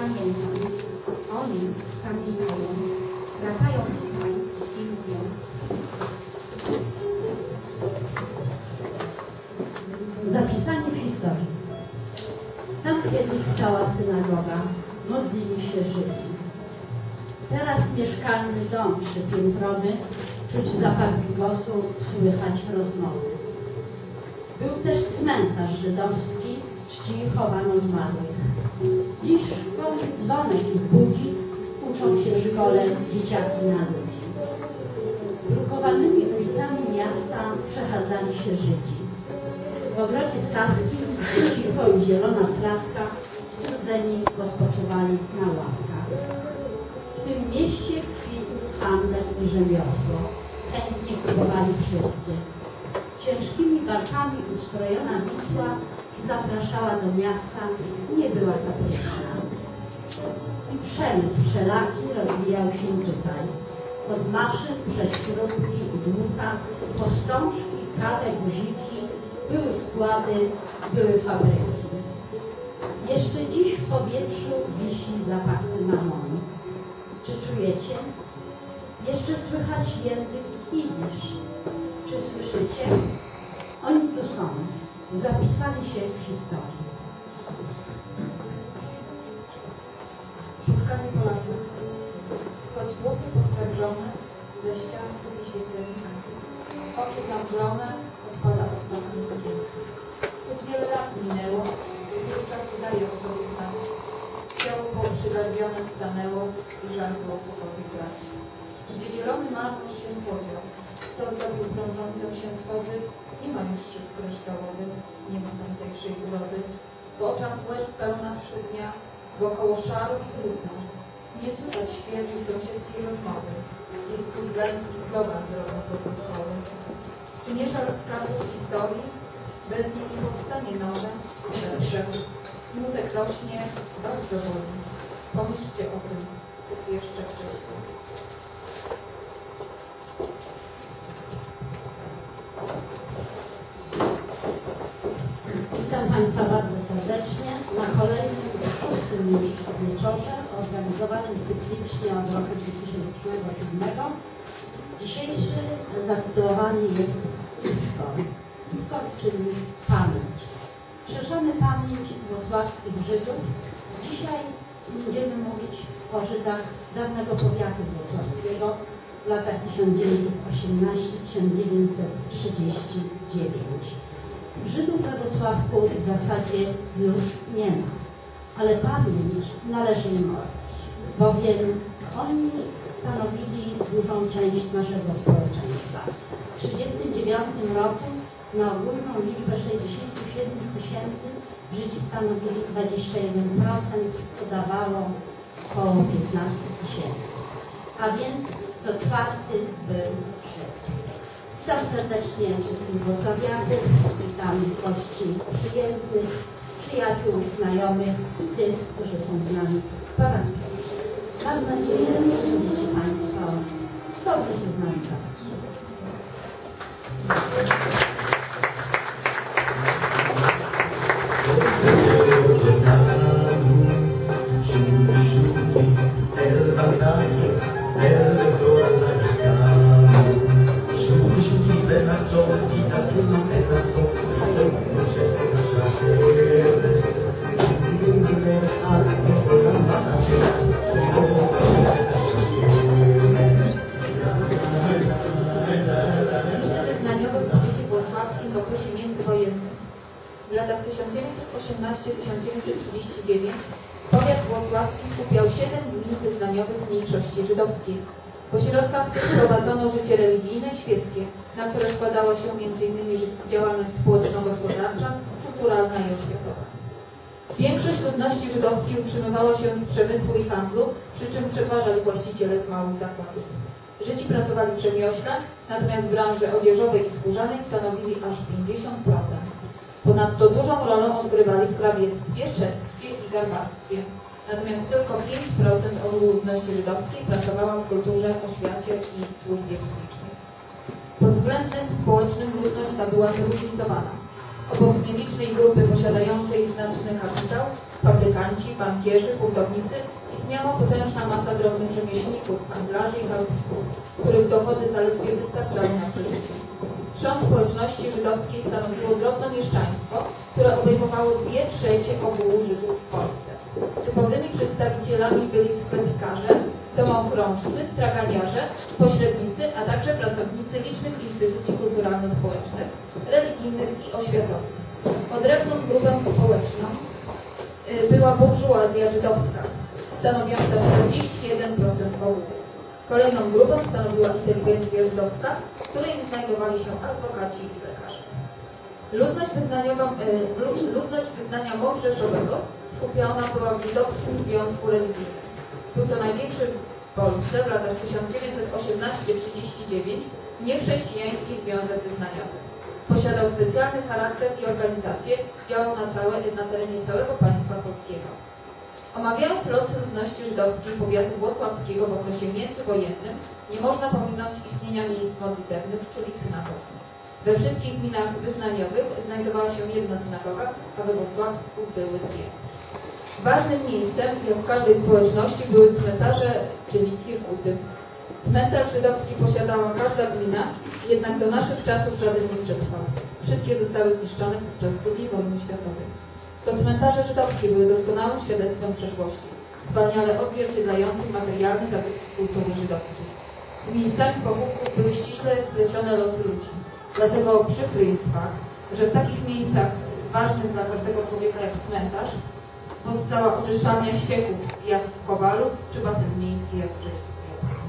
pamiętam. Oni pamiętają, wracają tutaj i mówią: zapisanie w historii. Tam kiedyś stała synagoga, modlili się Żydzi. Teraz mieszkalny dom przypiętrony, czuć zapach bigosu, słychać rozmowy. Był też cmentarz żydowski, czci chowano zmarłych. Dziś szkolny dzwonek ich budzi, uczą się w szkole dzieciaki na ludzi. Drukowanymi ulicami miasta przechadzali się Żydzi. W ogrodzie saskim cicho i zielona trawka, strudzeni odpoczywali na ławkach. W tym mieście kwitł handel i rzemiosło. Chętnie kupowali wszyscy. Ciężkimi barkami ustrojona Wisła zapraszała do miasta, nie była ta pyszna. I przemysł wszelaki rozwijał się tutaj. Od maszyn przez śrubki i dłuta, po wstążki, kawę, guziki, były składy, były fabryki. Jeszcze dziś w powietrzu wisi zapach cynamonu. Czy czujecie? Jeszcze słychać język jidysz. Czy słyszycie? Oni tu są. Zapisali się w historii. Spotkanie Polaków. Choć włosy posrebrzone, ze ścian sypie się dym, oczy zamglone, odpada ostatni gazet. Choć wiele lat minęło, wielu czasu daje o sobie znać. Ciało poprzygarbione stanęło i żal było cokolwiek brać. Gdzie zielony marmur się podział, co zdobił krążące się schody, nie ma już szyb kryształowych, nie ma tamtejszej urody. W oczach łez pełna studnia, wokoło szaro i trudno. Nie słychać śpiewu sąsiedzkiej rozmowy. Jest chuligański slogan drogą pod utwory. Czy nie żal skarbów historii? Bez niej nie powstanie nowe, lepsze. Smutek rośnie, bardzo boli. Pomyślcie o tym, jeszcze wcześniej. Witam Państwa bardzo serdecznie na kolejnym, 6. już wieczorze, organizowanym cyklicznie od roku 2007. Dzisiejszy zatytułowany jest ISKOR. ISKOR, czyli pamięć. Szerzamy pamięć wrocławskich Żydów. Dzisiaj będziemy mówić o Żydach dawnego powiatu wrocławskiego w latach 1918-1939. Żydów we Wrocławku w zasadzie już nie ma, ale pamięć należy im odnieść, bowiem oni stanowili dużą część naszego społeczeństwa. W 1939 roku na ogólną liczbę 67 000 Żydzi stanowili 21%, co dawało około 15 000, a więc co czwarty był Żyd. Witam serdecznie wszystkich wrocławiaków, witam gości przyjętych, przyjaciół, znajomych i tych, którzy są z nami po raz pierwszy. Mam nadzieję, że będziecie Państwo dobrze się z nami bawić. w okresie międzywojennym. W latach 1918-1939 powiat włocławski skupiał 7 gmin wyznaniowych mniejszości żydowskiej. W ośrodkach tych prowadzono życie religijne i świeckie, na które składała się m.in. działalność społeczno-gospodarcza, kulturalna i oświatowa. Większość ludności żydowskiej utrzymywała się z przemysłu i handlu, przy czym przeważali właściciele z małych zakładów. Żydzi pracowali w rzemiośle, natomiast w branży odzieżowej i skórzanej stanowili aż 50%. Ponadto dużą rolę odgrywali w krawiectwie, szewstwie i garbarstwie. Natomiast tylko 5% od ludności żydowskiej pracowała w kulturze, oświacie i służbie publicznej. Pod względem społecznym ludność ta była zróżnicowana. Obok nielicznej grupy posiadającej znaczny kapitał, fabrykanci, bankierzy, hurtownicy, istniała potężna masa drobnych rzemieślników, handlarzy i chałupników, których dochody zaledwie wystarczały na przeżycie. Trzon społeczności żydowskiej stanowiło drobnomieszczaństwo, które obejmowało 2/3 ogółu Żydów w Polsce. Typowymi przedstawicielami byli sklepikarze, domokrążcy, straganiarze, pośrednicy, a także pracownicy licznych instytucji kulturalno-społecznych, religijnych i oświatowych. Odrębną grupą społeczną była burżuazja żydowska, stanowiąca 41% ogółu. Kolejną grupą stanowiła inteligencja żydowska, w której znajdowali się adwokaci i lekarze. Ludność wyznania mojżeszowego skupiona była w Żydowskim Związku Religijnym. Był to największy w Polsce w latach 1918-39 niechrześcijański związek wyznaniowy. Posiadał specjalny charakter i organizację, działał na terenie całego państwa polskiego. Omawiając losy ludności żydowskiej powiatu włocławskiego w okresie międzywojennym, nie można pominąć istnienia miejsc modlitewnych, czyli synagog. We wszystkich gminach wyznaniowych znajdowała się jedna synagoga, a we Włocławsku były 2. Ważnym miejscem, jak w każdej społeczności, były cmentarze, czyli kirkuty. Cmentarz żydowski posiadała każda gmina, jednak do naszych czasów żaden nie przetrwał. Wszystkie zostały zniszczone podczas II wojny światowej. To cmentarze żydowskie były doskonałym świadectwem przeszłości, wspaniale odzwierciedlającym materialny zabytki kultury żydowskiej. Z miejscami pochówków były ściśle splecione losy ludzi. Dlatego przykry jest fakt, że w takich miejscach ważnych dla każdego człowieka jak cmentarz powstała oczyszczalnia ścieków jak w Kowalu, czy basen miejski jak w Brześciu.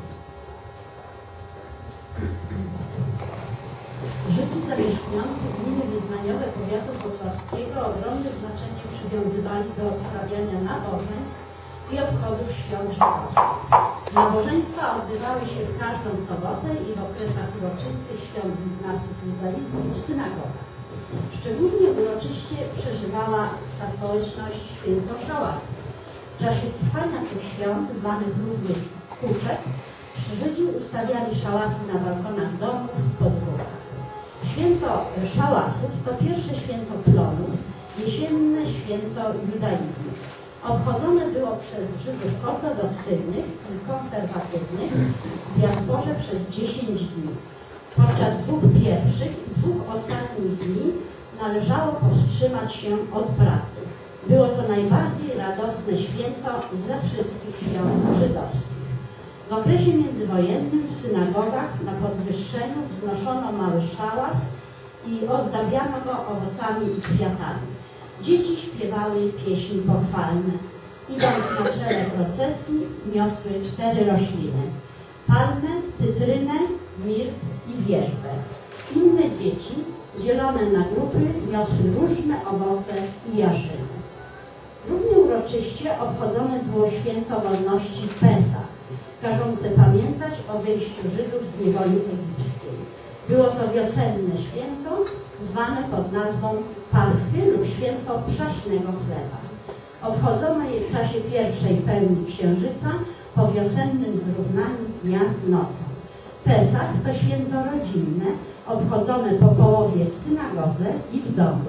Żydzi zamieszkujący gminy wyznaniowe powiatu włocławskiego ogromne znaczenie przywiązywali do odprawiania nabożeństw i obchodów świąt żydowskich. Nabożeństwa odbywały się w każdą sobotę i w okresach uroczystych świąt wyznawców judaizmu w synagogach. Szczególnie uroczyście przeżywała ta społeczność święto szałasu. W czasie trwania tych świąt, zwanych również huczek, Żydzi ustawiali szałasy na balkonach domów w podwórkach. Święto szałasów to pierwsze święto plonów, jesienne święto judaizmu. Obchodzone było przez Żydów ortodoksyjnych i konserwatywnych w diasporze przez 10 dni. Podczas 2 pierwszych i 2 ostatnich dni należało powstrzymać się od pracy. Było to najbardziej radosne święto ze wszystkich świąt żydowskich. W okresie międzywojennym w synagogach na podwyższeniu wznoszono mały szałas i ozdabiano go owocami i kwiatami. Dzieci śpiewały pieśni pochwalne. Idąc na czele procesji niosły 4 rośliny: palmę, cytrynę, mirt i wierzbę. Inne dzieci, dzielone na grupy, niosły różne owoce i jarzyny. Równie uroczyście obchodzone było święto wolności Pesach, każące pamiętać o wyjściu Żydów z niewoli egipskiej. Było to wiosenne święto, zwane pod nazwą Paschy lub święto przaśnego chleba. Obchodzono je w czasie pierwszej pełni księżyca po wiosennym zrównaniu dnia z nocą. Pesach to święto rodzinne, obchodzone po połowie w synagodze i w domu.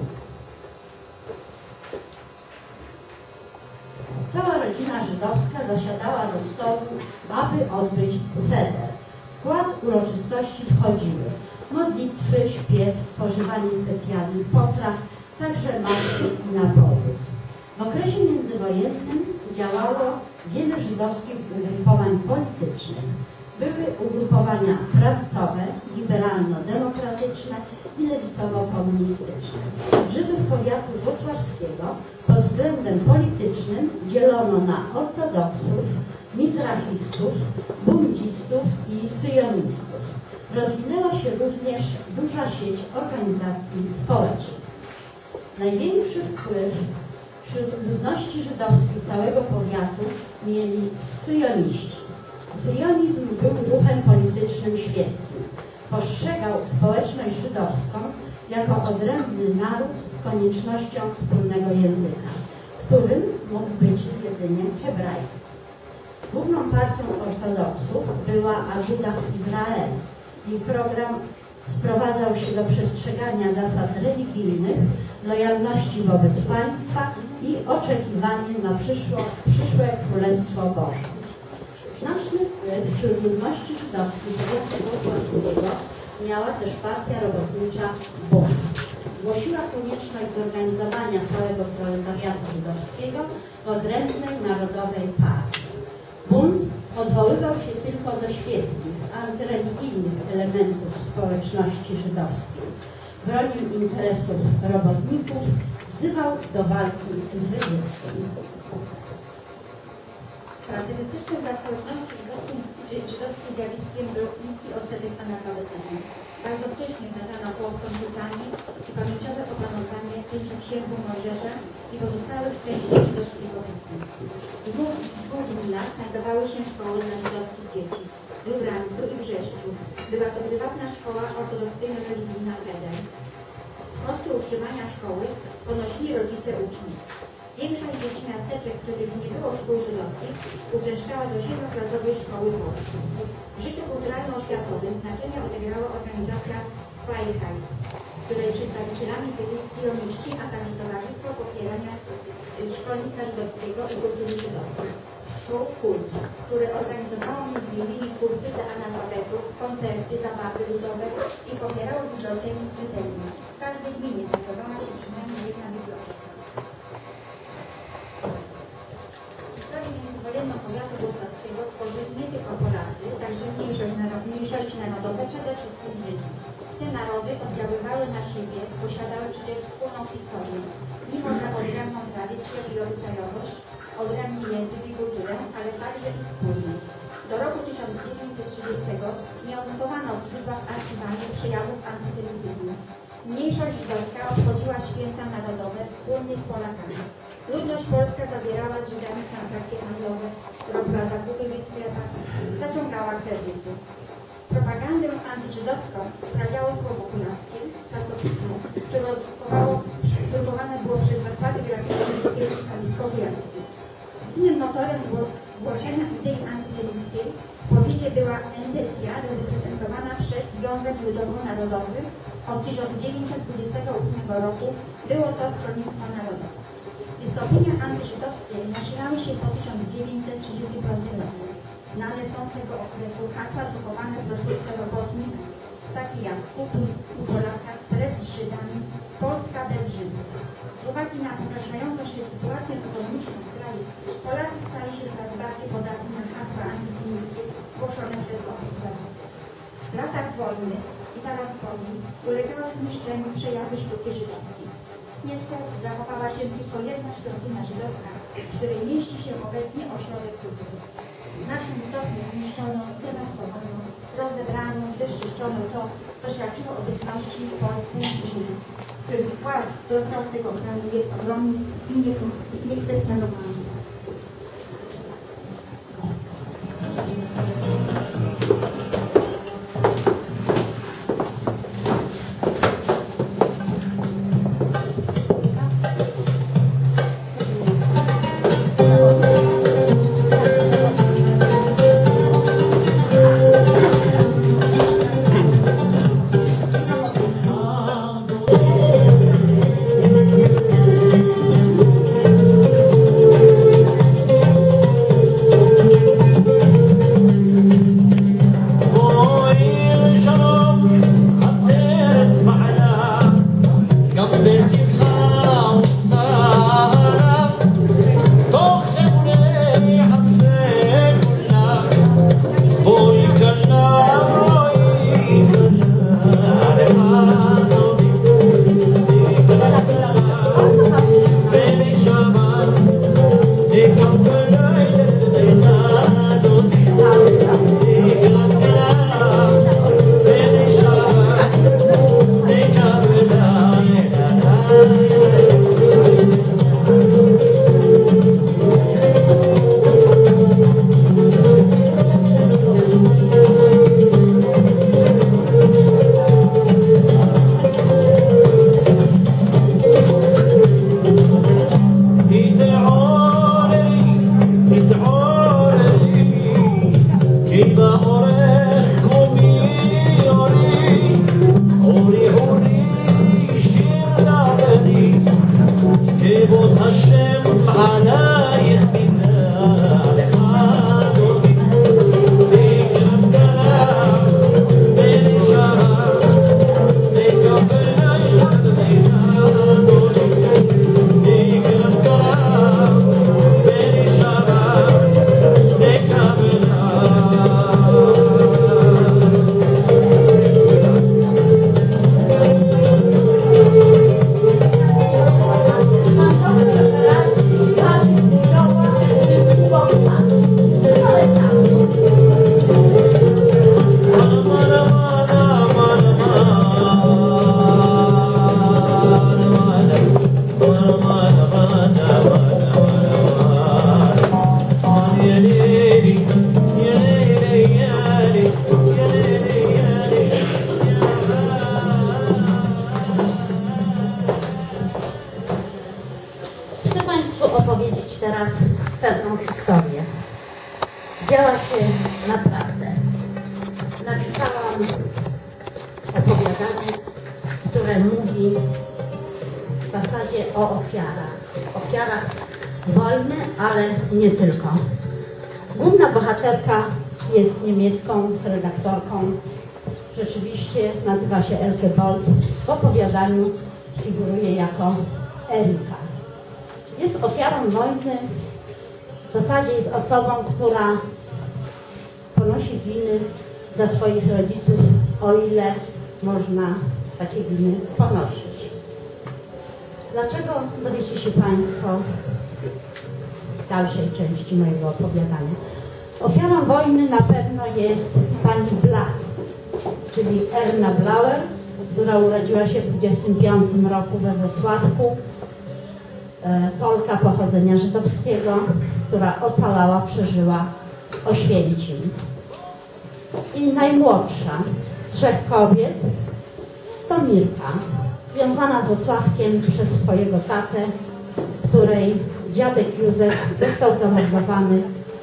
Cała rodzina żydowska zasiadała do stołu, aby odbyć seder. W skład uroczystości wchodziły modlitwy, śpiew, spożywanie specjalnych potraw, także masy i napojów. W okresie międzywojennym działało wiele żydowskich ugrupowań politycznych. Były ugrupowania prawicowe, liberalno-demokratyczne i lewicowo-komunistyczne. Żydów powiatu włocławskiego pod względem politycznym dzielono na ortodoksów, mizrachistów, bundzistów i syjonistów. Rozwinęła się również duża sieć organizacji społecznych. Największy wpływ wśród ludności żydowskiej całego powiatu mieli syjoniści. Syjonizm był ruchem politycznym świeckim. Postrzegał społeczność żydowską jako odrębny naród z koniecznością wspólnego języka, którym mógł być jedynie hebrajski. Główną partią ortodoksów była Agudas Izrael. Jej program sprowadzał się do przestrzegania zasad religijnych, lojalności wobec państwa i i oczekiwanie na przyszłe Królestwo Boże. Znaczny wpływ wśród ludności żydowskiej powiatu włocławskiego miała też partia robotnicza Bund. Głosiła konieczność zorganizowania całego proletariatu żydowskiego w odrębnej narodowej partii. Bund odwoływał się tylko do świeckich, antyreligijnych elementów społeczności żydowskiej. Bronił interesów robotników, wzywał do walki z wyzyskiem. Charakterystycznym dla społeczności żydowskiej zjawiskiem był niski odsetek analfabetyzmu. Bardzo wcześnie wdrażano chłopcom czytanie i pamięciowe opanowanie Pięcioksięgu Mojżesza i pozostałych części żydowskiego pisma. W dwóch gminach znajdowały się szkoły dla żydowskich dzieci. W Lubrańcu i Brzeszczu. Była to prywatna szkoła ortodoksyjno-religijna Eder. Koszty utrzymania szkoły ponosili rodzice uczniów. Większość dzieci miasteczek, w których nie było szkół żydowskich, uczęszczała do 7-klasowej szkoły polskiej. W życiu kulturalno-oświatowym znaczenie odegrała organizacja Freiheit, której przedstawicielami byli sioniści, a także Towarzystwo Popierania Szkolnictwa Żydowskiego i Kultury Żydowskiej. Szkół Kult, które organizowało m.in. kursy dla analfabetów, koncerty, zabawy ludowe i popierało biblioteki i czytelnie. W każdej gminie znajdowała się przynajmniej jedna biblioteka. Wojenną powiatu włocławskiego tworzyli nie tylko Polacy, także mniejszości narodowe, przede wszystkim Żydzi. Te narody oddziaływały na siebie, posiadały przecież wspólną historię, mimo że odrębną tradycję i obyczajowość, odrębny język i kulturę, ale także ich wspólną. Do roku 1930 nie odnotowano w źródłach archiwalnych przejawów antysemityzmu. Mniejszość żydowska obchodziła święta narodowe wspólnie z Polakami. Ludność polska zawierała z Żydami transakcje handlowe, robiła zakupy w ich sklepach, zaciągała kredyty. Propagandę antyżydowską uprawiało Słowo Kujawskie, czasopismo, które drukowane było przez zakłady graficzne i zjawisko kujawskie. Innym motorem głoszenia idei antysemickiej w powiecie była endecja reprezentowana przez Związek Ludowo-Narodowy. Od 1928 roku było to Stronnictwo Narodowe. Wystąpienia antyżydowskie nasilały się po 1935 roku. Znane są z tego okresu hasła drukowane w broszurce robotnik, takie jak u Polaka, pred Żydami, Polska bez Żydów. Z uwagi na pogarszającą się sytuację ekonomiczną w kraju, Polacy stali się coraz bardziej podatni na hasła antysemickie głoszone przez opozycję. W latach wojny i zaraz po nim ulegały zniszczeniu przejawy sztuki żydowskiej. Niestety zachowała się tylko jedna świątynia żydowska, w której mieści się obecnie ośrodek kultury. W naszym stopniu zniszczono, zdewastowano, rozebrano, wyczyszczono to, co świadczyło o obecności w Polsce Żydów, których wkład dostał z tego kraju jest ogromny i niekwestionowalny. Hashem Działa się naprawdę. Napisałam opowiadanie, które mówi w zasadzie o ofiarach. Ofiarach wojny, ale nie tylko. Główna bohaterka jest niemiecką redaktorką. Rzeczywiście nazywa się Elke Bolz. W opowiadaniu figuruje jako Erika. Jest ofiarą wojny. W zasadzie jest osobą, która ponosi winy za swoich rodziców, o ile można takie winy ponosić. Dlaczego, dowiecie się Państwo w dalszej części mojego opowiadania. Ofiarą wojny na pewno jest pani Blach, czyli Erna Blauer, która urodziła się w 1925 roku we Wrocławku. Polka pochodzenia żydowskiego, która ocalała, przeżyła Oświęcim. I najmłodsza z 3 kobiet to Mirka, związana z Wrocławkiem przez swojego tatę, której dziadek Józef został zamordowany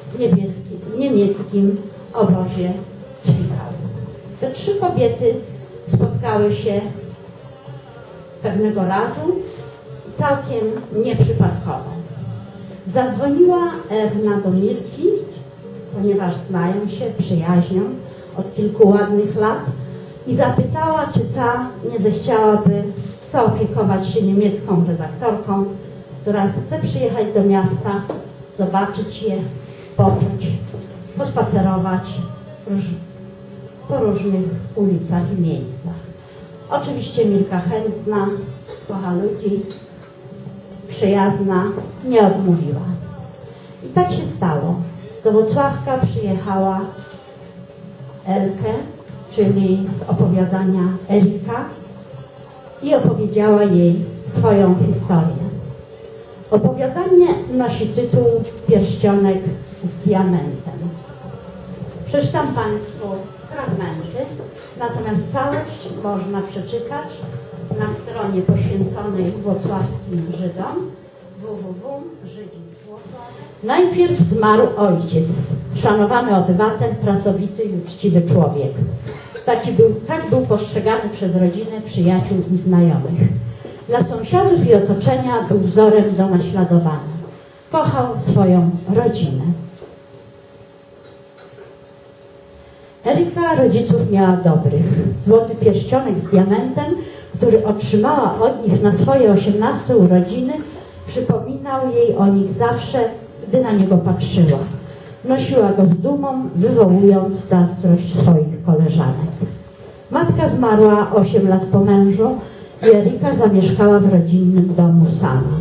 w niemieckim obozie Zwickau. Te 3 kobiety spotkały się pewnego razu całkiem nieprzypadkowo. Zadzwoniła Erna do Mirki, ponieważ znają się, przyjaźnią od kilku ładnych lat, i zapytała, czy ta nie zechciałaby zaopiekować się niemiecką redaktorką, która chce przyjechać do miasta, zobaczyć je, poczuć, pospacerować po różnych ulicach i miejscach. Oczywiście Mirka chętna, kocha ludzi, przyjazna, nie odmówiła. I tak się stało. Do Wrocławka przyjechała Elke, czyli z opowiadania Erika, i opowiedziała jej swoją historię. Opowiadanie nosi tytuł Pierścionek z diamentem. Przeczytam Państwu fragmenty, natomiast całość można przeczytać na stronie poświęconej wrocławskim Żydom www.żydzi.wrocław. Najpierw zmarł ojciec, szanowany obywatel, pracowity i uczciwy człowiek. Tak był postrzegany przez rodzinę, przyjaciół i znajomych. Dla sąsiadów i otoczenia był wzorem do naśladowania. Kochał swoją rodzinę. Erika rodziców miała dobrych. Złoty pierścionek z diamentem, który otrzymała od nich na swoje 18 urodziny, przypominał jej o nich zawsze, gdy na niego patrzyła. Nosiła go z dumą, wywołując zazdrość swoich koleżanek. Matka zmarła 8 lat po mężu i Erika zamieszkała w rodzinnym domu sama.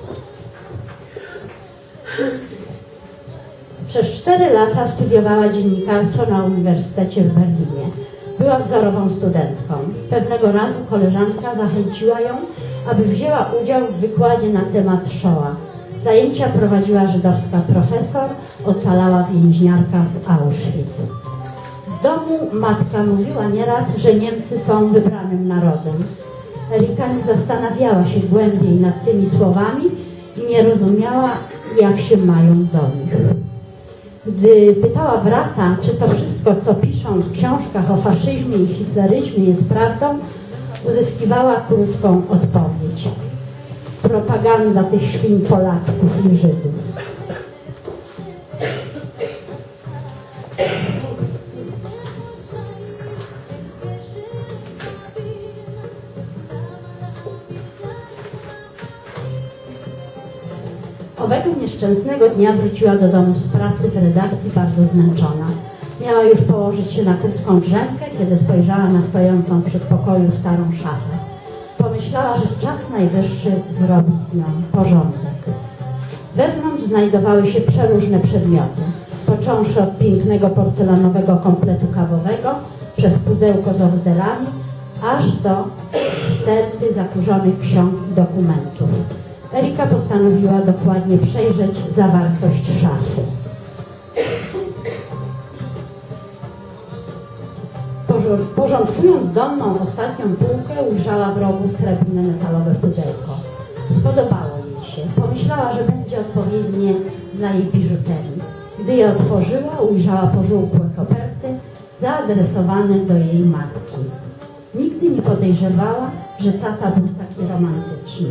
Przez 4 lata studiowała dziennikarstwo na Uniwersytecie w Berlinie. Była wzorową studentką. Pewnego razu koleżanka zachęciła ją, aby wzięła udział w wykładzie na temat Shoah. Zajęcia prowadziła żydowska profesor, ocalała więźniarka z Auschwitz. W domu matka mówiła nieraz, że Niemcy są wybranym narodem. Erika nie zastanawiała się głębiej nad tymi słowami i nie rozumiała, jak się mają do nich. Gdy pytała brata, czy to wszystko, co piszą w książkach o faszyzmie i hitleryzmie, jest prawdą, uzyskiwała krótką odpowiedź. Propaganda tych świń Polaków i Żydów. Owego nieszczęsnego dnia wróciła do domu z pracy w redakcji bardzo zmęczona. Miała już położyć się na krótką drzemkę, kiedy spojrzała na stojącą w przedpokoju starą szafę. Pomyślała, że czas najwyższy zrobić z nią porządek. Wewnątrz znajdowały się przeróżne przedmioty, począwszy od pięknego porcelanowego kompletu kawowego, przez pudełko z orderami, aż do sterty zakurzonych ksiąg i dokumentów. Erika postanowiła dokładnie przejrzeć zawartość szafy. Porządkując dolną, ostatnią półkę, ujrzała w rogu srebrne metalowe pudełko. Spodobało jej się. Pomyślała, że będzie odpowiednie dla jej biżuterii. Gdy je otworzyła, ujrzała pożółkłe koperty zaadresowane do jej matki. Nigdy nie podejrzewała, że tata był taki romantyczny.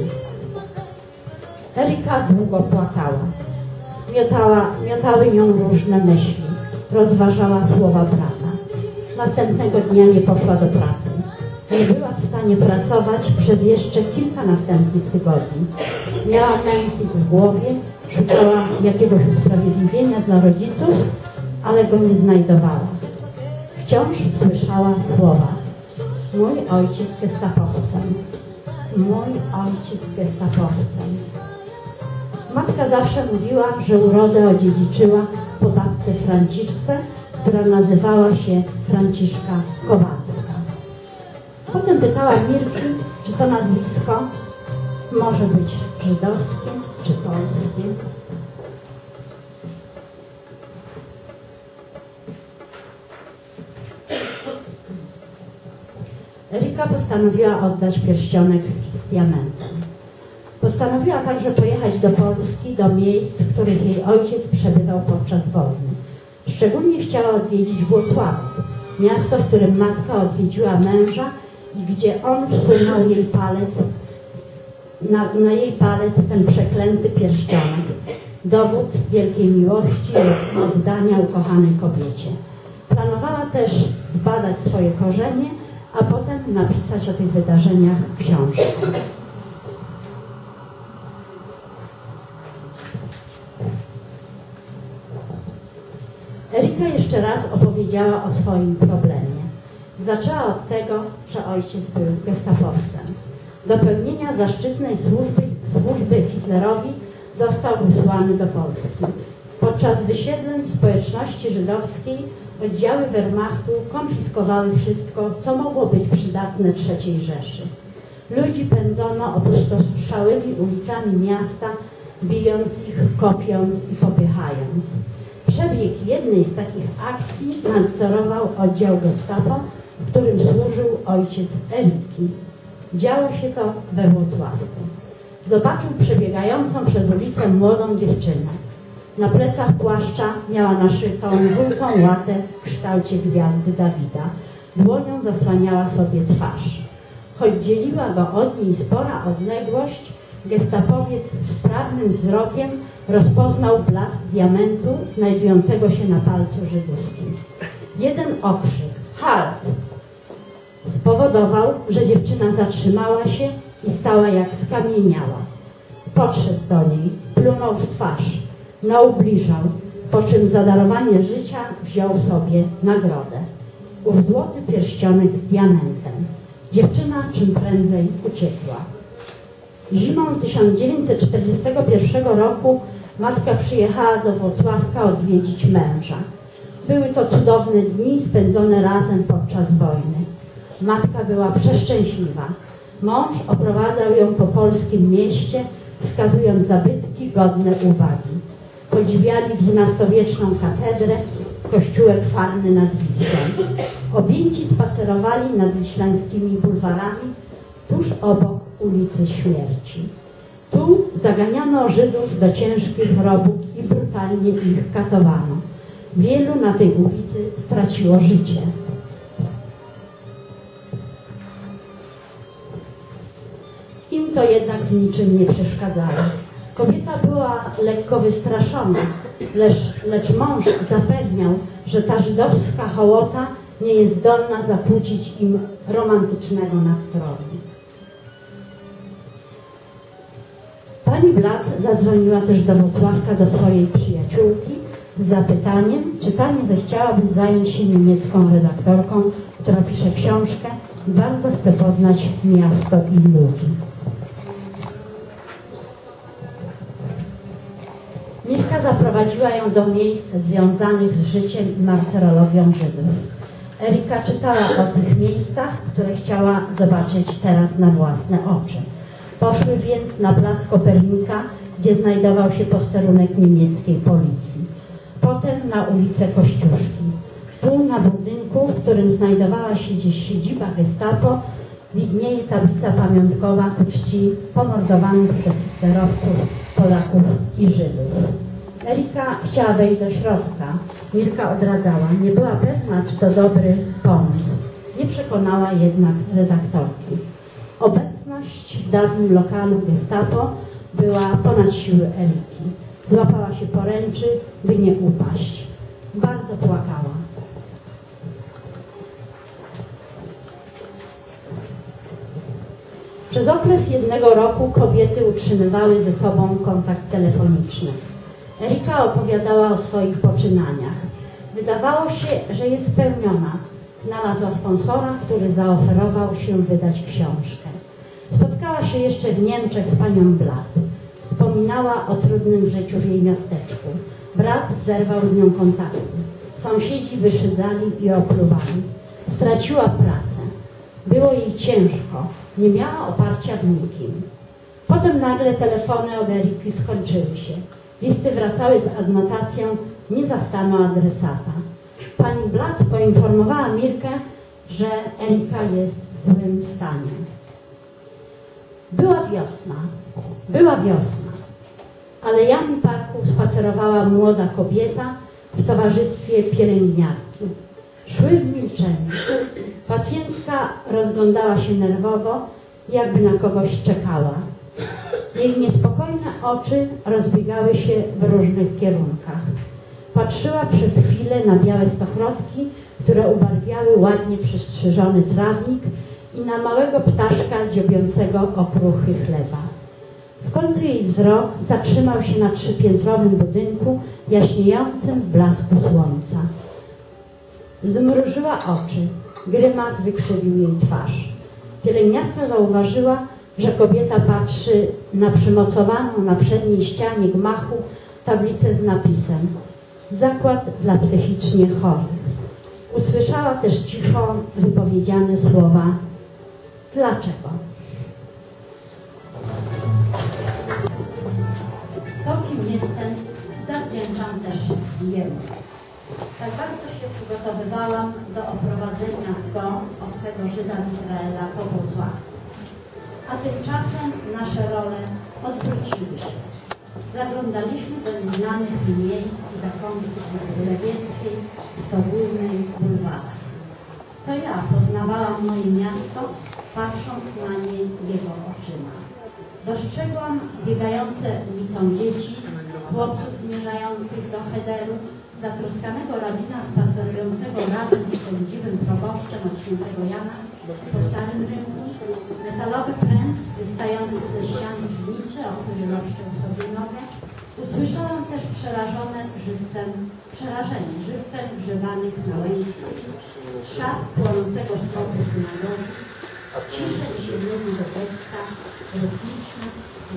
Erika długo płakała. Miotały nią różne myśli. Rozważała słowa brata. Następnego dnia nie poszła do pracy. Nie była w stanie pracować przez jeszcze kilka następnych tygodni. Miała mętlik w głowie, szukała jakiegoś usprawiedliwienia dla rodziców, ale go nie znajdowała. Wciąż słyszała słowa: mój ojciec gestapowcem, mój ojciec gestapowcem. Matka zawsze mówiła, że urodę odziedziczyła po babce Franciszce, która nazywała się Franciszka Kowalska. Potem pytała Mirki, czy to nazwisko może być żydowskie czy polskie. Erika postanowiła oddać pierścionek z diamentem. Postanowiła także pojechać do Polski, do miejsc, w których jej ojciec przebywał podczas wojny. Szczególnie chciała odwiedzić Włocławek, miasto, w którym matka odwiedziła męża i gdzie on wsunął jej palec, na jej palec ten przeklęty pierścionek. Dowód wielkiej miłości i oddania ukochanej kobiecie. Planowała też zbadać swoje korzenie, a potem napisać o tych wydarzeniach książkę. Erika jeszcze raz opowiedziała o swoim problemie. Zaczęła od tego, że ojciec był gestapowcem. Do pełnienia zaszczytnej służby Hitlerowi został wysłany do Polski. Podczas wysiedleń społeczności żydowskiej oddziały Wehrmachtu konfiskowały wszystko, co mogło być przydatne III Rzeszy. Ludzi pędzono opustoszałymi ulicami miasta, bijąc ich, kopiąc i popychając. Przebieg jednej z takich akcji nadzorował oddział Gestapo, w którym służył ojciec Eriki. Działo się to we Włocławku. Zobaczył przebiegającą przez ulicę młodą dziewczynę. Na plecach płaszcza miała naszytą żółtą łatę w kształcie gwiazdy Dawida. Dłonią zasłaniała sobie twarz. Choć dzieliła go od niej spora odległość, gestapowiec wprawnym wzrokiem rozpoznał blask diamentu znajdującego się na palcu Żydówki. Jeden okrzyk, halt, spowodował, że dziewczyna zatrzymała się i stała jak skamieniała. Podszedł do niej, plunął w twarz, naubliżał, po czym za darowanie życia wziął sobie nagrodę. Ów złoty pierścionek z diamentem. Dziewczyna czym prędzej uciekła. Zimą 1941 roku matka przyjechała do Włocławka odwiedzić męża. Były to cudowne dni spędzone razem podczas wojny. Matka była przeszczęśliwa. Mąż oprowadzał ją po polskim mieście, wskazując zabytki godne uwagi. Podziwiali XII-wieczną katedrę, kościółek farny nad Wisłą. Objęci spacerowali nad wiślańskimi bulwarami, tuż obok ulicy Śmierci. Tu zaganiano Żydów do ciężkich robót i brutalnie ich katowano. Wielu na tej ulicy straciło życie. Im to jednak w niczym nie przeszkadzało. Kobieta była lekko wystraszona, lecz mąż zapewniał, że ta żydowska hołota nie jest zdolna zakłócić im romantycznego nastroju. Pani Blat zadzwoniła też do Włocławka do swojej przyjaciółki z zapytaniem, czy ta nie zechciałaby zająć się niemiecką redaktorką, która pisze książkę i bardzo chce poznać miasto i ludzi. Mirka zaprowadziła ją do miejsc związanych z życiem i martyrologią Żydów. Erika czytała o tych miejscach, które chciała zobaczyć teraz na własne oczy. Poszły więc na plac Kopernika, gdzie znajdował się posterunek niemieckiej policji. Potem na ulicę Kościuszki. Tu na budynku, w którym znajdowała się gdzieś siedziba Gestapo, widnieje tablica pamiątkowa ku czci pomordowanych przez hitlerowców Polaków i Żydów. Erika chciała wejść do środka. Mirka odradzała. Nie była pewna, czy to dobry pomysł. Nie przekonała jednak redaktorki. Obecność w dawnym lokalu Gestapo była ponad siły Eriki. Złapała się poręczy, by nie upaść. Bardzo płakała. Przez okres 1 roku kobiety utrzymywały ze sobą kontakt telefoniczny. Erika opowiadała o swoich poczynaniach. Wydawało się, że jest spełniona. Znalazła sponsora, który zaoferował się wydać książkę. Spotkała się jeszcze w Niemczech z panią Blatt. Wspominała o trudnym życiu w jej miasteczku. Brat zerwał z nią kontakty. Sąsiedzi wyszydzali i opluwali. Straciła pracę. Było jej ciężko. Nie miała oparcia w nikim. Potem nagle telefony od Eriki skończyły się. Listy wracały z adnotacją: nie zastano adresata. Pani Blatt poinformowała Mirkę, że Erika jest w złym stanie. Była wiosna, alejami parku spacerowała młoda kobieta w towarzystwie pielęgniarki. Szły w milczeniu. Pacjentka rozglądała się nerwowo, jakby na kogoś czekała. Jej niespokojne oczy rozbiegały się w różnych kierunkach. Patrzyła przez chwilę na białe stokrotki, które ubarwiały ładnie przystrzyżony trawnik, i na małego ptaszka dziobiącego okruchy chleba. W końcu jej wzrok zatrzymał się na 3-piętrowym budynku jaśniejącym w blasku słońca. Zmrużyła oczy. Grymas wykrzywił jej twarz. Pielęgniarka zauważyła, że kobieta patrzy na przymocowaną na przedniej ścianie gmachu tablicę z napisem: Zakład dla psychicznie chorych. Usłyszała też cicho wypowiedziane słowa: dlaczego? To, kim jestem, zawdzięczam też jemu. Tak bardzo się przygotowywałam do oprowadzenia go, obcego Żyda z Izraela, po Włocławku. A tymczasem nasze role odwróciły się. Zaglądaliśmy do nieznanych miejsc i zakątków na Królewieckiej, Stogólnej, bulwarach. To ja poznawałam moje miasto, patrząc na nie jego oczyma. Dostrzegłam biegające ulicą dzieci, chłopców zmierzających do cheder,u, zatroskanego rabina spacerującego razem z sędziwym proboszczem od Świętego Jana po Starym Rynku, metalowy pręt wystający ze ściany piwnicy, o który rozciął sobie nogę. Usłyszałam też przerażenie żywcem grzebanych na łęce, trzask płonącego stropu synagogi, ciszę i siedlenie do getka, rytmiczne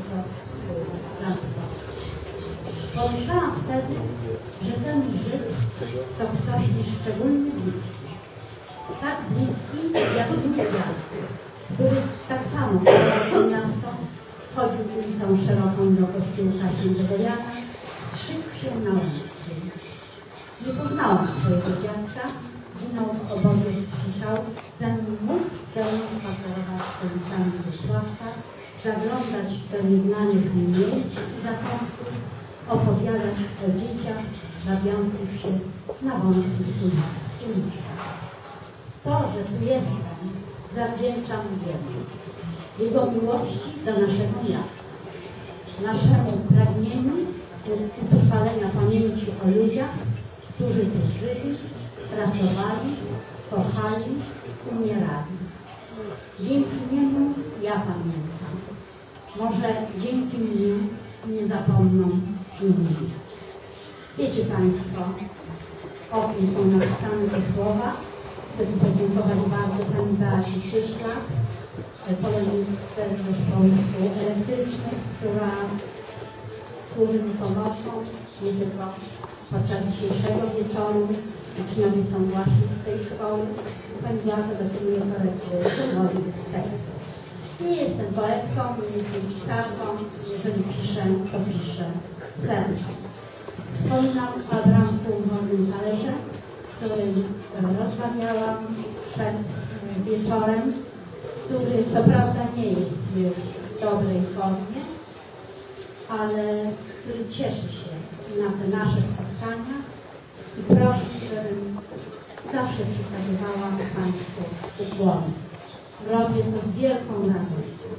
transport. Pomyślałam wtedy, że ten Żyd to ktoś mi szczególnie bliski. Tak bliski jak mój dziad, który tak samo kochał to miasto, chodził ulicą szeroką do kościółka Świętego Jana, strzygł się na Łęckiej. Nie poznałam swojego dziadka, ginął w obozie w Ćwikał, zanim mógł ze mną spacerować ulicami Wrocławka, zaglądać do nieznanych mi miejsc i zakątków, opowiadać o dzieciach bawiących się na wąskich uliczkach. To, że tu jestem, zawdzięczam jemu, jego miłości do naszego miasta, naszemu pragnieniu utrwalenia pamięci o ludziach, którzy tu żyli, pracowali, kochali, umierali. Dzięki niemu ja pamiętam. Może dzięki mnie nie zapomną inni. Wiecie Państwo, o kim są napisane te słowa. Chcę tu podziękować bardzo pani Beacie Cieślak, polonistce zespołu elektrycznych, która służy mi pomocą, nie tylko podczas dzisiejszego wieczoru. Uczniowie są właśnie z tej szkoły. Pani Beata dokonuje korekty moich tekstów. Nie jestem poetką, nie jestem pisarką. Jeżeli piszę, to piszę sercem. Wspominam o Abramku Wolnym Talerze, w którym rozmawiałam przed wieczorem, który co prawda nie jest już w dobrej formie, ale który cieszy się na te nasze spotkania i prosi, żebym zawsze przekazywała Państwu ukłony. Robię to z wielką radością.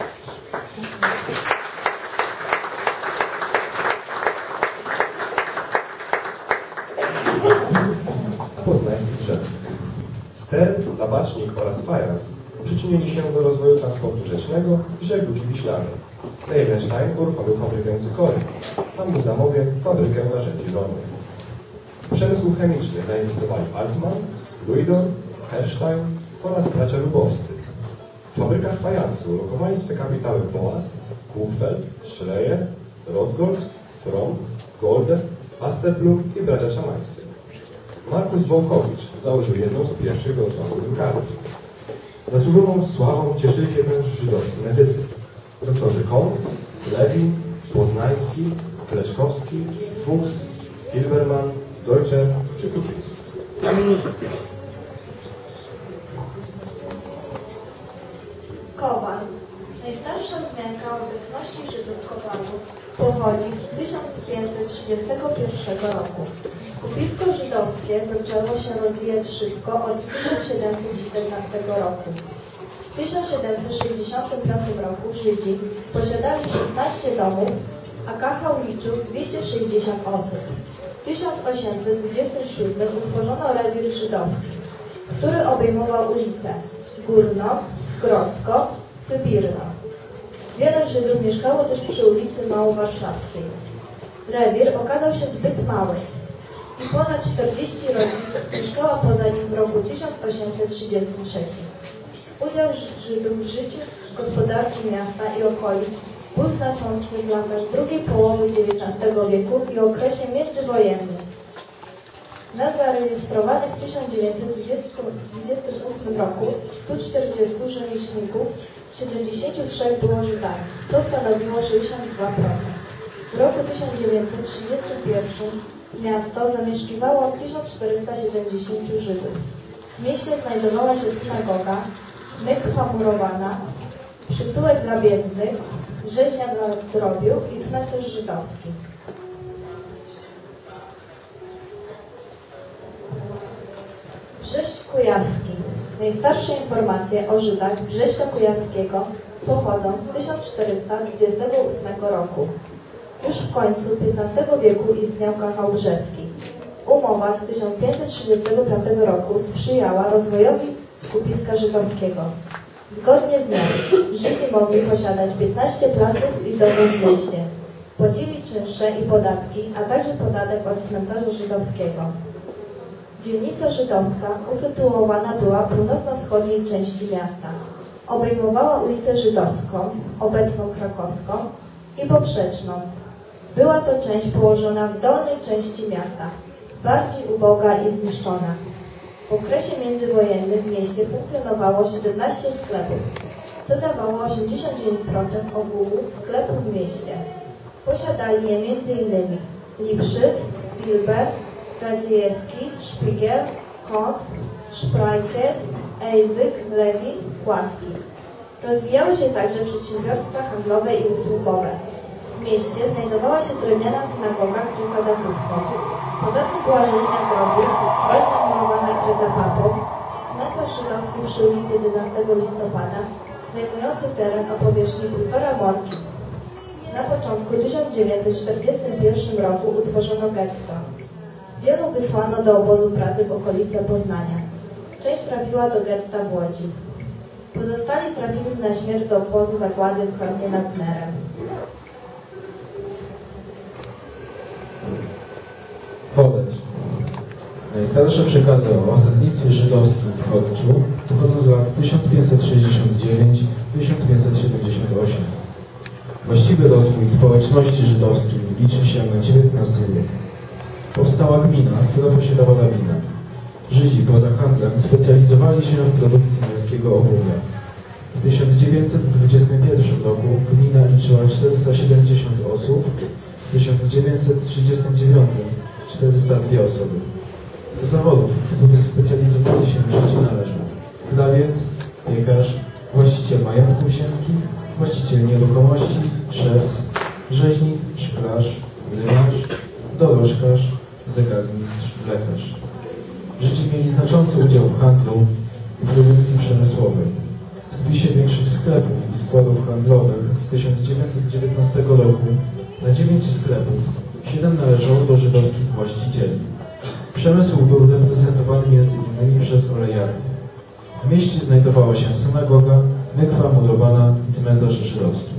Poznański Brzeg. Ster, tabacznik oraz fajans przyczynili się do rozwoju transportu rzecznego i żeglugi wiślanej. Levenstein uruchomił fabrykę cykory, a mu zamowie fabrykę narzędzi rolnych. W przemysł chemiczny zainwestowali Altman, Luidor, Herstein oraz bracia Lubowscy. W fabrykach fajansu lokowali swe kapitały Boas, Kuhfeld, Schreyer, Rothgold, Fromm, Golde, Asterblum i bracia Szamańscy. Markus Wołkowicz założył jedną z pierwszych wrocławskich drukarni. Zasłużoną sławą cieszyli się też żydowscy medycy. Doktorzy Koch, Lewin, Poznański, Kleczkowski, Fuchs, Silberman, Deutscher czy Kuczyński. Kowal. Najstarsza wzmianka o obecności Żydów w Kowalu pochodzi z 1531 roku. Skupisko żydowskie zaczęło się rozwijać szybko od 1717 roku. W 1765 roku Żydzi posiadali 16 domów, a Kachał liczył 260 osób. W 1827 utworzono rewir żydowski, który obejmował ulice Górno, Grodzko, Sybirno. Wiele Żydów mieszkało też przy ulicy Małowarszawskiej. Rewir okazał się zbyt mały i ponad 40 rodzin mieszkała poza nim w roku 1833. Udział Żydów w życiu gospodarczym miasta i okolic był znaczący w latach drugiej połowy XIX wieku i okresie międzywojennym. Na zarejestrowanych w 1928 roku 140 rzemieślników 73 było Żydami, co stanowiło 62%. W roku 1931 miasto zamieszkiwało 1470 Żydów. W mieście znajdowała się synagoga, mykwa murowana, przytułek dla biednych, rzeźnia dla drobiu i cmentarz żydowski. Brześć Kujawski. Najstarsze informacje o Żydach Brześcia Kujawskiego pochodzą z 1428 roku. Już w końcu XV wieku istniał Kachał Brzeski. Umowa z 1535 roku sprzyjała rozwojowi skupiska żydowskiego. Zgodnie z nią Żydzi mogli posiadać 15 placów i domów w mieście. Płacili czynsze i podatki, a także podatek od cmentarza żydowskiego. Dzielnica żydowska usytuowana była w północno-wschodniej części miasta. Obejmowała ulicę Żydowską, obecną Krakowską i Poprzeczną. Była to część położona w dolnej części miasta, bardziej uboga i zniszczona. W okresie międzywojennym w mieście funkcjonowało 17 sklepów, co dawało 89% ogółu sklepów w mieście. Posiadali je m.in. Lipszyc, Silber, Radziejewski, Szpigiel, Koch, Szprajkier, Ejzyk, Lewin, Łaski. Rozwijały się także przedsiębiorstwa handlowe i usługowe. W mieście znajdowała się drewniana synagoga kryta dachówką. Poza tym była rzeźnia drobiu, woźna murowana kryta papą, cmentarz żydowski przy ulicy 11 listopada, zajmujący teren o powierzchni 1,5 morki. Na początku 1941 roku utworzono getto. Wielu wysłano do obozu pracy w okolice Poznania. Część trafiła do getta w Łodzi. Pozostali trafili na śmierć do obozu zagłady w Chełmie nad Nerem. Chodecz. Najstarsze przekazy o osadnictwie żydowskim w Chodczu pochodzą z lat 1569-1578. Właściwy rozwój społeczności żydowskiej liczy się na XIX wiek. Powstała gmina, która posiadała rabina. Żydzi poza handlem specjalizowali się w produkcji morskiego obuwia. W 1921 roku gmina liczyła 470 osób, w 1939 402 osoby. Do zawodów, w których specjalizowali się Żydzi należą krawiec, piekarz, właściciel majątków ziemskich, właściciel nieruchomości, szewc, rzeźnik, szklarz, młynarz, dorożkarz, zegarmistrz, lekarz. Żydzi mieli znaczący udział w handlu i produkcji przemysłowej. W spisie większych sklepów i składów handlowych z 1919 roku na 9 sklepów 7 należało do żydowskich właścicieli. Przemysł był reprezentowany m.in. przez olejarów. W mieście znajdowała się synagoga, mykwa murowana i cmentarz żydowski.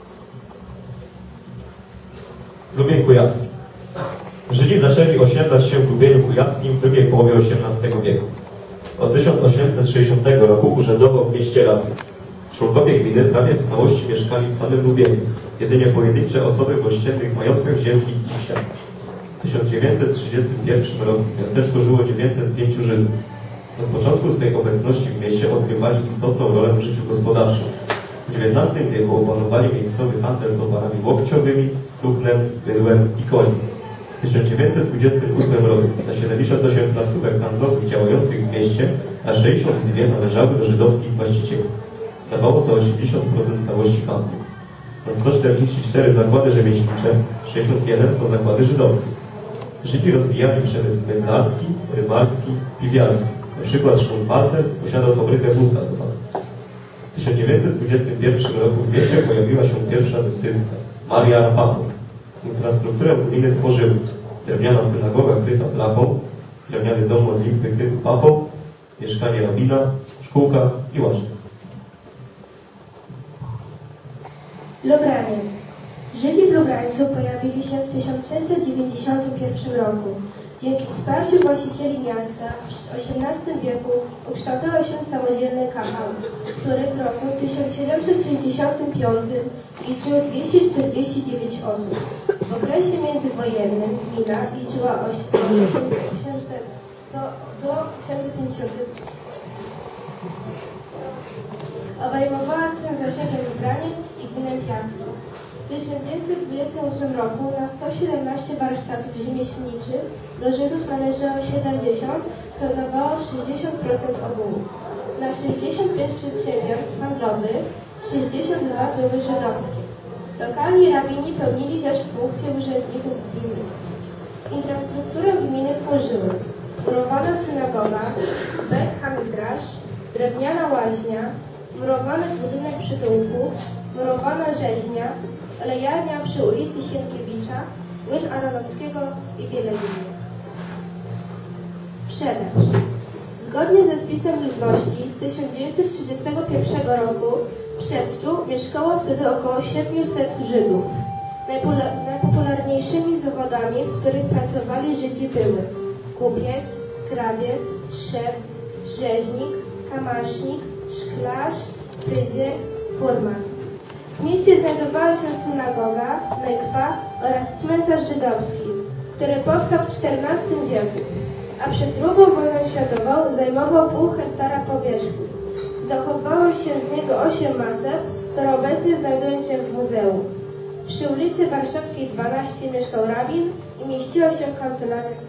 Lubień Kujawski. Żydzi zaczęli osiedlać się w Lubieniu Kujawskim w drugiej połowie XVIII wieku. Od 1860 roku urzędował w mieście Radym. Członkowie gminy prawie w całości mieszkali w samym Lubieniu. Jedynie pojedyncze osoby w ościennych majątkach ziemskich i wsiach. W 1931 roku w miasteczku żyło 905 Żydów. Od początku swej obecności w mieście odgrywali istotną rolę w życiu gospodarczym. W XIX wieku opanowali miejscowy handel towarami łokciowymi, suknem, bydłem i koniem. W 1928 roku na 78 placówek handlowych działających w mieście, a 62 należały do żydowskich właścicieli. Dawało to 80% całości handlu. Na 144 zakłady rzemieślnicze, 61 to zakłady żydowskie. Żydzi rozwijali przemysł meblarski, rymarski, piwiarski. Na przykład Szpunwalter posiadał fabrykę wód gazowanych. W 1921 roku w mieście pojawiła się pierwsza dentystka, Maria Rapato. Infrastrukturę gminy tworzyły drewniana synagoga kryta blachą, drewniany dom modlitwy kryty papą, mieszkanie rabina, szkółka i łaźnia. Lubraniec. Żydzi w Lubrańcu pojawili się w 1691 roku. Dzięki wsparciu właścicieli miasta w XVIII wieku ukształtował się samodzielny kahał, który w roku 1765 liczył 249 osób. W okresie międzywojennym gmina liczyła 800 do 850. Obejmowała swym zasięgiem Lubraniec i gminę Piaski. W 1928 roku na 117 warsztatów rzemieślniczych do Żydów należało 70, co dawało 60% ogółu. Na 65 przedsiębiorstw handlowych 62 były żydowskie. Lokalni rabini pełnili też funkcję urzędników gminy. Infrastrukturę gminy tworzyły murowana synagoga, Bet Hamidrash, drewniana łaźnia, murowany budynek przytułku, murowana rzeźnia, olejarnia przy ulicy Sienkiewicza, Łyn Aronowskiego i wiele innych. Przemęcz. Zgodnie ze spisem ludności z 1931 roku w Przedczu mieszkało wtedy około 700 Żydów. Najpopularniejszymi zawodami, w których pracowali Żydzi były kupiec, krawiec, szewc, rzeźnik, kamasznik, szklarz, fryzjer, furman. W mieście znajdowała się synagoga, mykwa oraz cmentarz żydowski, który powstał w XIV wieku, a przed II wojną światową zajmował pół hektara powierzchni. Zachowało się z niego 8 macew, które obecnie znajdują się w muzeum. Przy ulicy Warszawskiej 12 mieszkał rabin i mieściła się kancelaria.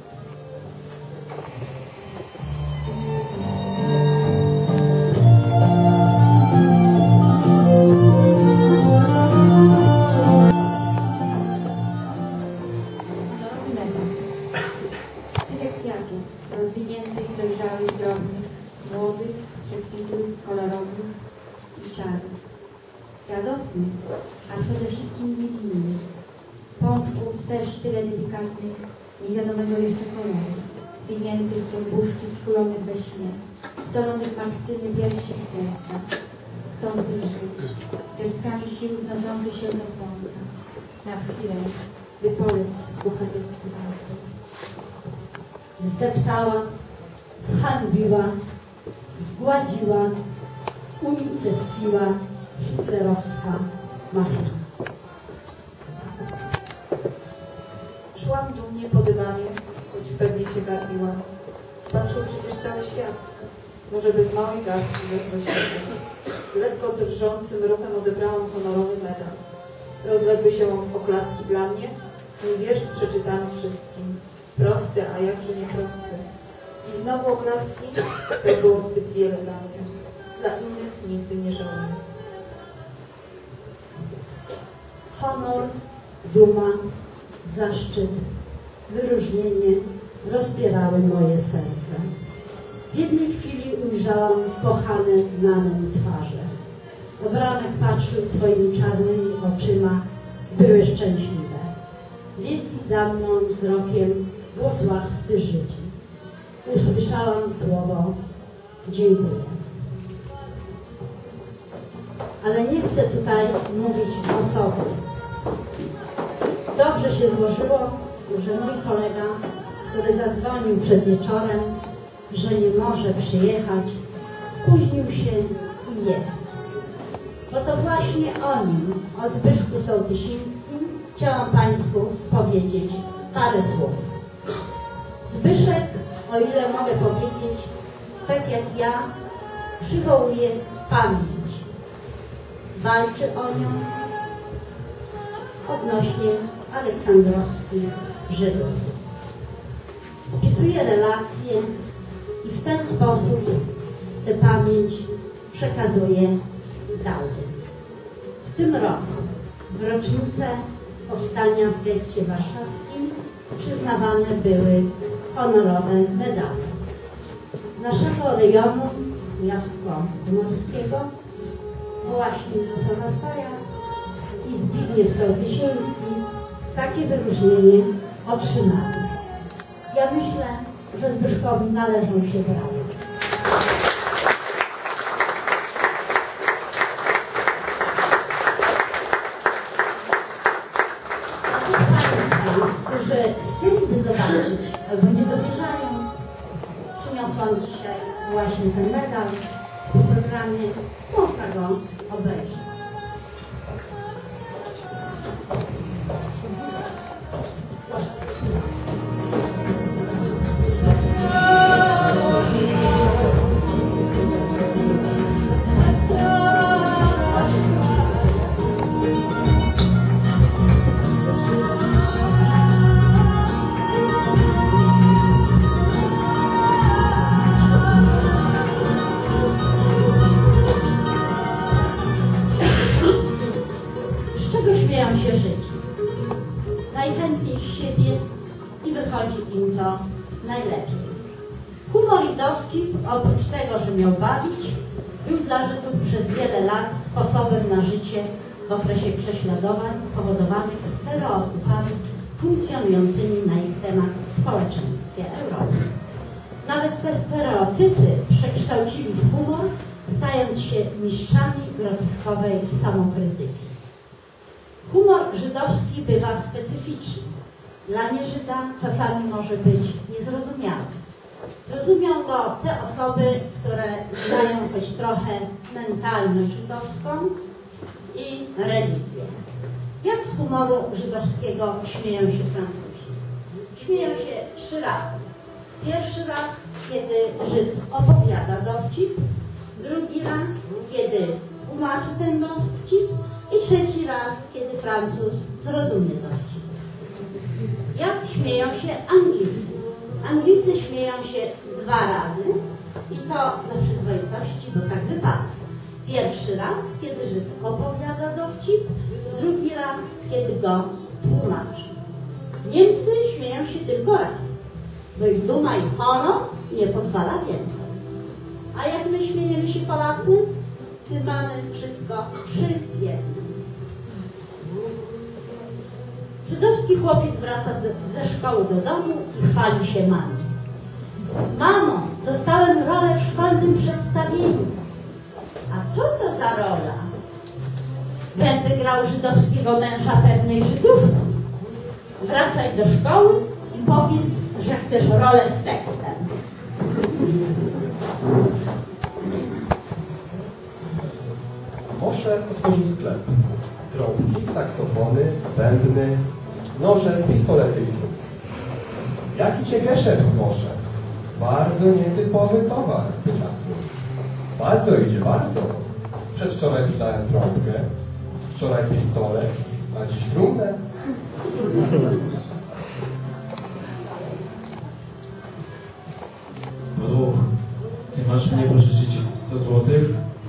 Rozwiniętych, dojrzałych, drobnych, młodych, przekwitłych, kolorowych i szarych. Radosnych, a przede wszystkim niewinnych. Pączków też tyle delikatnych, niewiadomego jeszcze koloru. Zwiniętych do buszki skulonych we śnie, wtolonych matczyny piersi i serca, chcących żyć, resztkami sił znoszących się do słońca. Na chwilę, by polec buchatecki walce. Zdeptała, zhańbiła, zgładziła, unicestwiła hitlerowska machina. Szłam dumnie po dywanie, choć pewnie się garbiłam. Patrzył przecież cały świat. Może bez małej garstki wewnosiłam. Lekko drżącym ruchem odebrałam honorowy medal. Rozległy się oklaski dla mnie, mój wiersz przeczytany wszystkim. Prosty, a jakże nieprosty. I znowu oklaski, to było zbyt wiele dla mnie. Dla innych nigdy nie żałuję. Honor, duma, zaszczyt, wyróżnienie rozpierały moje serce. W jednej chwili ujrzałam kochane znane mi twarze. Obramek patrzył swoimi czarnymi oczyma, były szczęśliwe. Wielki za mną wzrokiem włocławscy Żydzi. Usłyszałam słowo dziękuję. Ale nie chcę tutaj mówić o sobie. Dobrze się złożyło, że mój kolega, który zadzwonił przed wieczorem, że nie może przyjechać, spóźnił się i jest. Bo to właśnie o nim, o Zbyszku Sołtysińskim, chciałam Państwu powiedzieć parę słów. Zbyszek, o ile mogę powiedzieć, tak jak ja, przywołuje pamięć. Walczy o nią odnośnie aleksandrowskich Żydów. Spisuje relacje i w ten sposób tę pamięć przekazuje dalej. W tym roku, w rocznicę powstania w getcie warszawskim, przyznawane były honorowe medale. Naszego rejonu Kujawsko-Pomorskiego właśnie Jarosława Staja i Zbigniew Sołtysiński takie wyróżnienie otrzymali. Ja myślę, że Zbyszkowi należą się brawa. A tych Państwa, którzy chcieliby zobaczyć, albo nie dowierzają, przyniosłam dzisiaj właśnie ten medal w programie, można go obejrzeć. Najchętniej z siebie i wychodzi im to najlepiej. Humor i dowcip, oprócz tego, że miał bawić, był dla Żydów przez wiele lat sposobem na życie w okresie prześladowań powodowanych stereotypami funkcjonującymi na ich temat w społeczeństwie Europy. Nawet te stereotypy przekształcili w humor, stając się mistrzami groteskowej samokrytyki. Humor żydowski bywa specyficzny. Dla nieżyda czasami może być niezrozumiały. Zrozumią go te osoby, które znają choć trochę mentalność żydowską i religię. Jak z humoru żydowskiego śmieją się Francuzi? Śmieją się 3 razy. Pierwszy raz, kiedy Żyd opowiada dowcip, drugi raz, kiedy tłumaczy ten dowcip i trzeci raz, kiedy Francuz zrozumie dowcip. Jak śmieją się Anglicy? Anglicy śmieją się 2 razy i to dla przyzwoitości, bo tak wypada. Pierwszy raz, kiedy Żyd opowiada dowcip, drugi raz, kiedy go tłumaczy. Niemcy śmieją się tylko raz, bo ich duma i honor nie pozwala więcej. A jak my śmiejemy się Polacy? My mamy wszystko przy jednym. Żydowski chłopiec wraca ze szkoły do domu i chwali się mamie. Mamo, dostałem rolę w szkolnym przedstawieniu. A co to za rola? Będę grał żydowskiego męża pewnej Żydówki. Wracaj do szkoły i powiedz, że chcesz rolę z tekstem. Moshe otworzył sklep. Trąbki, saksofony, bębny, noże, pistolety. Jaki cię geszef, Moshe? Bardzo nietypowy towar, pyta słuch. Bardzo idzie, bardzo. Przedwczoraj sprzedałem trąbkę, wczoraj pistolet, a dziś trumnę. Podłuch, ty masz mnie pożyczyć 100 złotych?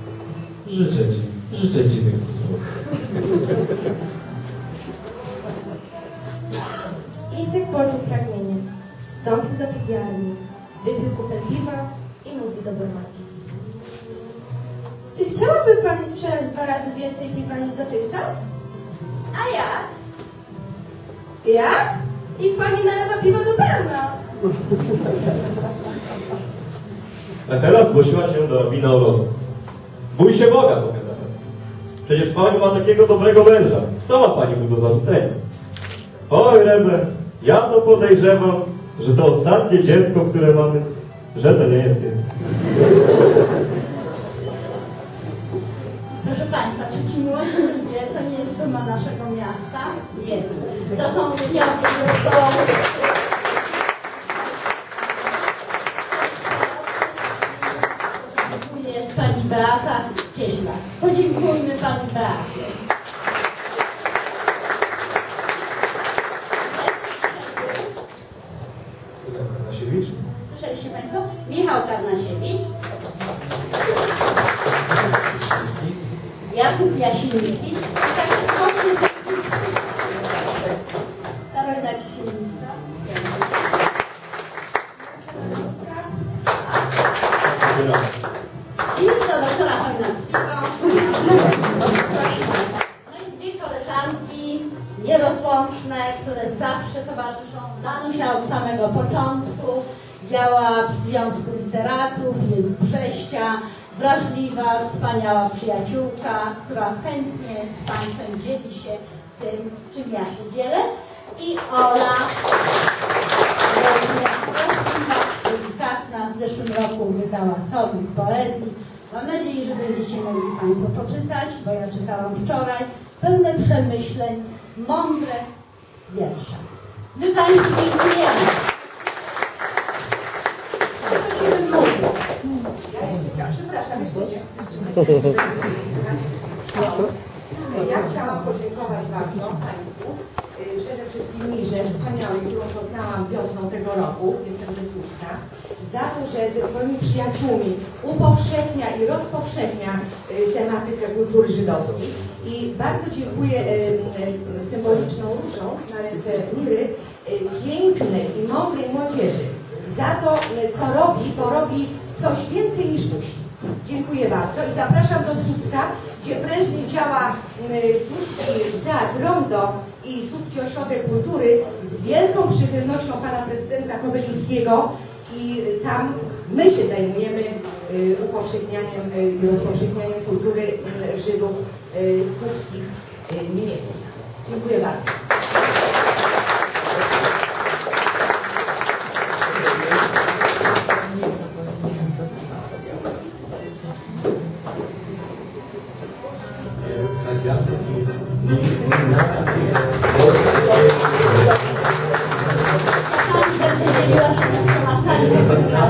Życzę ci tych 100 złotych. Icek poczuł pragnienie. piwiarni. Wypił kufel piwa i mówi do barmanki. Czy chciałaby Pani sprzedać 2 razy więcej piwa niż dotychczas? A jak? Jak? Niech Pani nalewa piwa do pełna. Echela zgłosiła się do rabina Oloza. Bój się Boga, powiadała. Przecież Pani ma takiego dobrego męża. Co ma Pani mu do zarzucenia? Oj, Rebbe, ja to podejrzewam, że to ostatnie dziecko, które mamy, że to nie jest jego. Proszę Państwa, czy ci młodzi ludzie to nie jest duma naszego miasta? Jest. To są uczniowie ze szkoły. Jest Pani Beata Cieśla. Podziękujmy Pani Beacie. Karnasiewicz. Słyszeliście Państwo? Michał Karnasiewicz. Jakub Jasiński. Karolina Kisielińska. I do doktora Chojnackiego. No i 2 koleżanki nierozłączne, które zawsze towarzyszą. Danusia od samego początku działa w Związku Literatów, jest Brześcia, wrażliwa, wspaniała przyjaciółka, która chętnie z Państwem dzieli się tym, czym ja się dzielę. I Ola, delikatna, w zeszłym roku wydała tomik poezji. Mam nadzieję, że będziecie mogli Państwo poczytać, bo ja czytałam wczoraj, pełne przemyśleń, mądre wiersze. My Państwu dziękujemy. Prosimy muzykę. Ja jeszcze chciałam, przepraszam, jeszcze nie. Ja chciałam podziękować bardzo Państwu, przede wszystkim Mirze wspaniałej, którą poznałam wiosną tego roku, jestem ze Słupska, za to, że ze swoimi przyjaciółmi upowszechnia i rozpowszechnia tematykę kultury żydowskiej. I bardzo dziękuję symboliczną różą na ręce Miry, pięknej i mądrej młodzieży za to, co robi, bo robi coś więcej niż musi. Dziękuję bardzo i zapraszam do Słupska, gdzie prężnie działa Słupski Teatr Rondo i Słupski Ośrodek Kultury z wielką przychylnością pana prezydenta Kobylińskiego i tam my się zajmujemy upowszechnianiem i rozpowszechnianiem kultury Żydów słupskich niemieckich. Dziękuję bardzo. Czasami będę dzieliła się na sali